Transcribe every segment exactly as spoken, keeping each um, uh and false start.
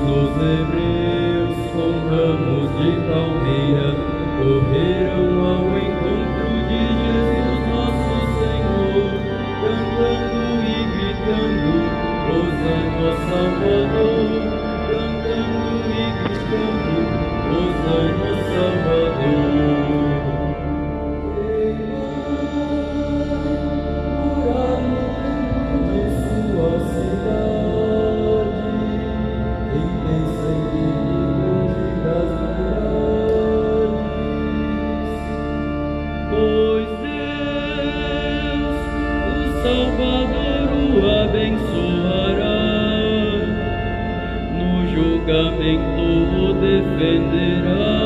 dos hebreus com ramos de palmeira correram ao encontro de Jesus nosso Senhor, cantando e gritando, Hosana Salvador, cantando e gritando, Hosana Salvador. Pois Deus, o Salvador, o abençoará, no julgamento o defenderá.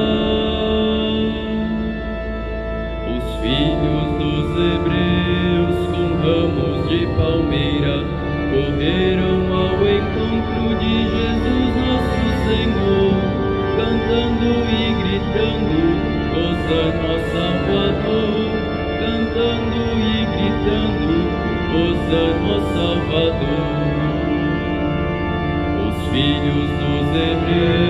Os filhos dos hebreus com ramos de palmeira correram ao encontro de Jesus nosso Senhor, cantando e gritando, Hosana Salvador, cantando e gritando, Hosana Salvador. Os filhos dos hebreus